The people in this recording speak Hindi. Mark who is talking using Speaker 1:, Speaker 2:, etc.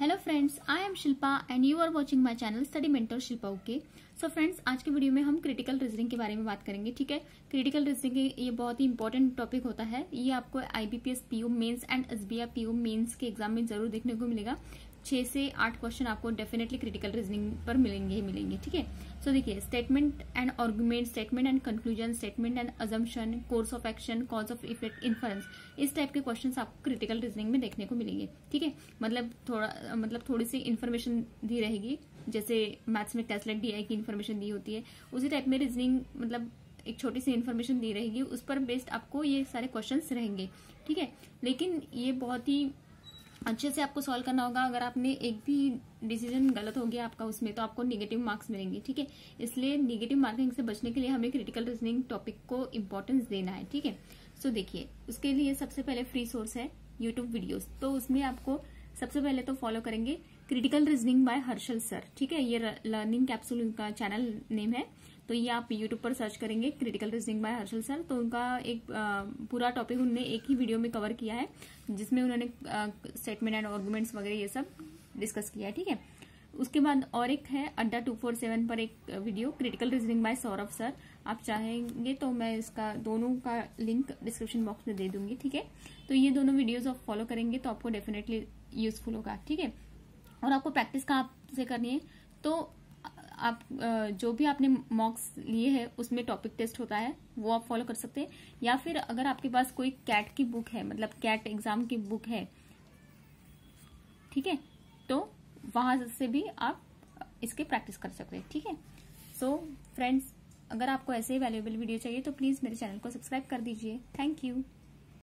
Speaker 1: Hello friends, I am Shilpa and you are watching my channel study mentor Shilpa. Okay so friends, आज की वीडियो में हम क्रिटिकल रीजनिंग के बारे में बात करेंगे। ठीक है, क्रिटिकल रीजनिंग ये बहुत ही इंपॉर्टेंट टॉपिक होता है। ये आपको IBPS PO mains and SBI PO mains के एग्जाम में जरूर देखने को मिलेगा। 6 से 8 क्वेश्चन आपको डेफिनेटली क्रिटिकल रीजनिंग पर मिलेंगे। ठीक है, सो देखिए, statement and argument, statement and conclusion, statement and assumption, course of action, cause of effect, inference, इस टाइप के क्वेश्चंस आपको क्रिटिकल रीजनिंग में देखने को मिलेंगे। ठीक है, मतलब थोड़ी सी इन्फॉर्मेशन दी रहेगी, जैसे मैथ्स में टेस्लेट डीआई की इन्फॉर्मेशन दी होती है, उसी टाइप में रीजनिंग मतलब एक छोटी सी इन्फॉर्मेशन दी रहेगी, उस पर बेस्ड आपको ये सारे क्वेश्चंस रहेंगे। ठीक है, लेकिन ये बहुत ही अच्छे से आपको सॉल्व करना होगा। अगर आपने एक भी डिसीजन गलत हो गया आपका उसमें, तो आपको नेगेटिव मार्क्स मिलेंगे। ठीक है, इसलिए नेगेटिव मार्किंग से बचने के लिए हमें क्रिटिकल रीजनिंग टॉपिक को इंपॉर्टेंस देना है। ठीक है, सो देखिए, उसके लिए सबसे पहले फ्री सोर्स है यूट्यूब वीडियोस। तो उसमें आपको सबसे पहले तो फॉलो करेंगे critical reasoning by Harshal sir. ठीक है, ये लर्निंग कैप्सूल उनका चैनल नेम है। तो ये आप यूट्यूब पर सर्च करेंगे critical reasoning by Harshal sir, तो उनका एक पूरा टॉपिक उन्होंने एक ही वीडियो में कवर किया है, जिसमें उन्होंने स्टेटमेंट एंड आर्गुमेंट्स वगैरह ये सब डिस्कस किया है। ठीक है, उसके बाद और एक है अड्डा 247 पर एक video critical reasoning by Saurabh sir. आप चाहेंगे तो मैं इसका दोनों का लिंक डिस्क्रिप्शन बॉक्स में दे दूंगी। ठीक है, तो ये दोनों वीडियोज आप फॉलो करेंगे तो आपको डेफिनेटली यूजफुल होगा। ठीक है, और आपको प्रैक्टिस कहाँ से करनी है, तो आप जो भी आपने मॉक्स लिए हैं उसमें टॉपिक टेस्ट होता है, वो आप फॉलो कर सकते हैं। या फिर अगर आपके पास कोई कैट की बुक है, मतलब कैट एग्जाम की बुक है, ठीक है, तो वहां से भी आप इसके प्रैक्टिस कर सकते हैं। ठीक है, सो फ्रेंड्स, अगर आपको ऐसे ही वैल्यूएबल वीडियो चाहिए तो प्लीज मेरे चैनल को सब्सक्राइब कर दीजिए। Thank you.